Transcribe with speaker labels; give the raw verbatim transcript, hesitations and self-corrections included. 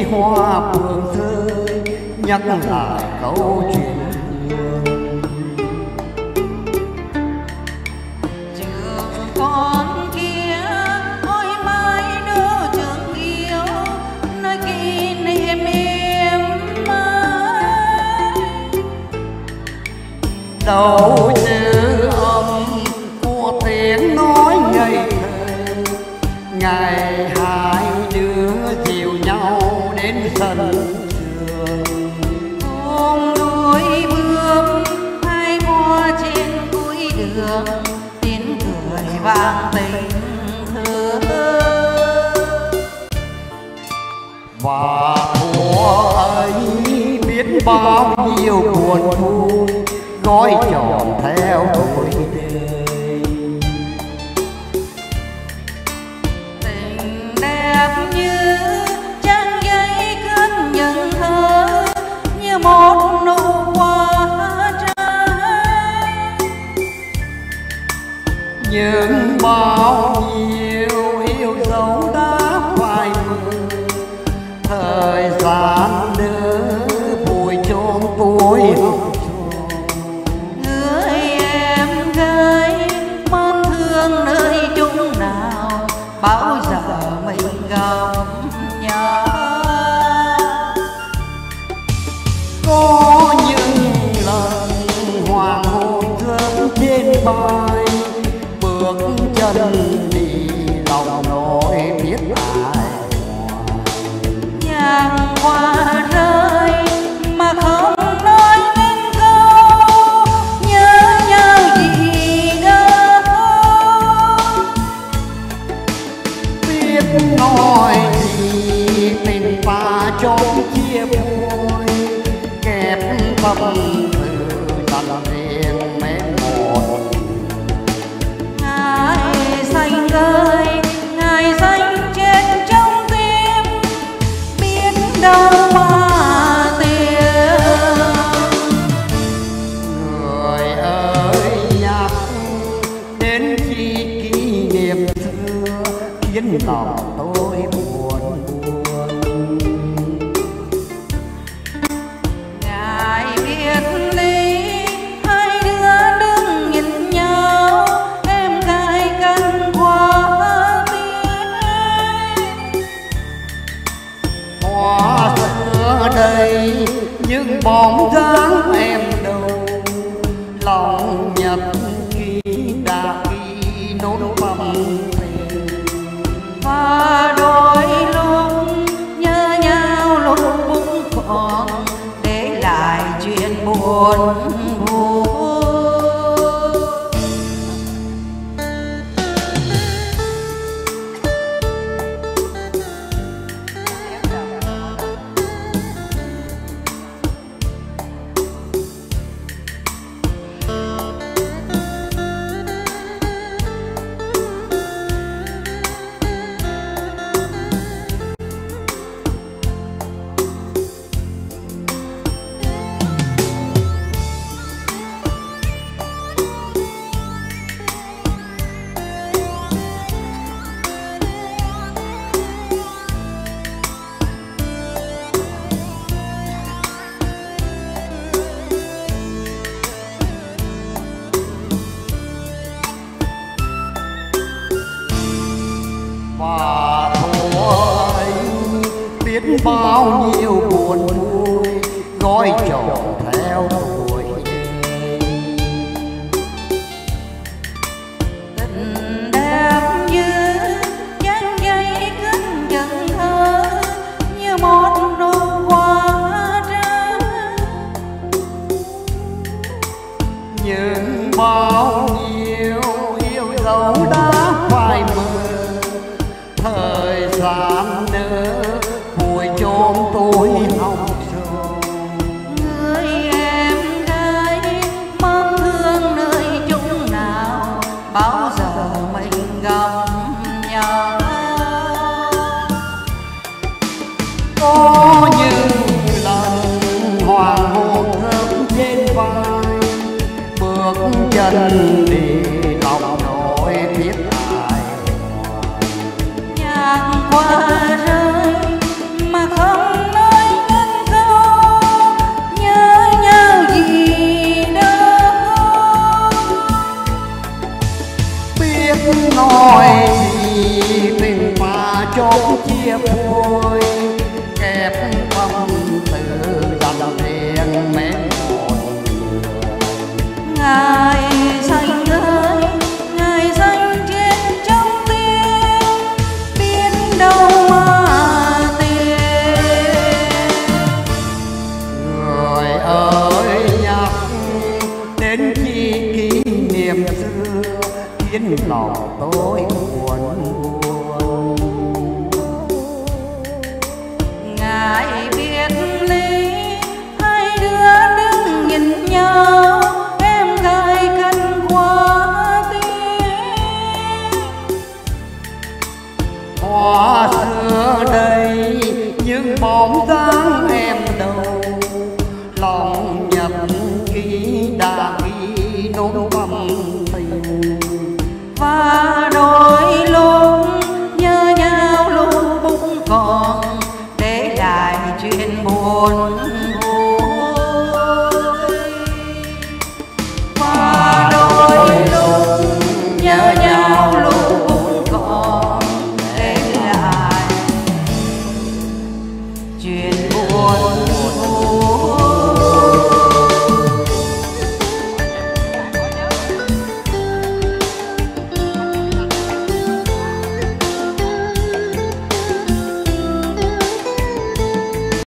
Speaker 1: hoa phượng rơi nhắc lại câu chuyện
Speaker 2: trường con kia ôi mai nữa trường yêu nơi kỷ niệm êm mãi
Speaker 1: đầu chữ âm của tiếng nói ngây thơ ngày hai đứa dìu nhau đến sân trường
Speaker 2: ôm đuôi bướm hai hoa trên cuối đường tiếng cười vang tình thơ
Speaker 1: và của ấy biết bao nhiêu buồn vui gói tròn theo tuổi đời
Speaker 2: tình đẹp như trang giấy cất những thơ như một nụ hoa trái
Speaker 1: nhưng bao nhiêu yêu dấu đã phai mờ thời gian nữa vùi chôn tuổi học trò
Speaker 2: người em gái mong thương nơi chung nào bao giờ mình gặp nhau
Speaker 1: có những lần hoàng hôn rớt trên vai bước chân đi lòng nỗi biết ai
Speaker 2: nhàng hoa rơi mà không nói nên câu nhớ nhau gì đâu
Speaker 1: biết nói gì tình pha chốn chia vui kẹp tâm từ dần riêng mến một
Speaker 2: ngày xanh ơi ngày xanh chết trong tim biết đâu mà tìm
Speaker 1: người ơi nhắc đến khi kỷ niệm xưa khiến lòng tôi buồn buồn
Speaker 2: ngài biệt ly hai đứa đứng nhìn nhau em gái căng qua tiếng
Speaker 1: hoa xưa đây những bóng dáng em đâu lòng nhật ký đã ghi nốt bầm tình
Speaker 2: và đôi lúc nhớ nhau lúc cũng còn để lại chuyện buồn buồn
Speaker 1: và thuở ấy biết bao nhiêu buồn vui gói tròn theo tuổi đời
Speaker 2: tình đẹp như dáng giấy cất dần thơ như một nụ hoa trái
Speaker 1: nhưng bao nhiêu yêu dấu đã phai mờ thời gian nữa vùi chôn tôi hồng trần
Speaker 2: người em gái mong thương nơi chung nào bao giờ mình gặp nhau
Speaker 1: có những lần hoàng hôn rớt trên vai bước chân đi lòng nỗi biết ai
Speaker 2: nhạc hoa rơi mà không
Speaker 1: tâm tư dành riêng mến một người.
Speaker 2: Ngài xanh ơi, ngài xanh trên trong tim, biết đâu mà tìm.
Speaker 1: Người ơi nhắc đến chi kỷ niệm xưa khiến lòng tôi buồn buồn.
Speaker 2: Ngài biết ly hai đứa đứng nhìn nhau, em gái cần quá tim.
Speaker 1: Hoa xưa đây những bóng dáng em đâu, lòng nhật ký đã ghi nỗi tâm tình.
Speaker 2: Và đôi lúc nhớ nhau lúc bụng còn, để lại chuyện buồn vui. Và đôi lúc nhớ nhau lúc bụng còn, để lại chuyện buồn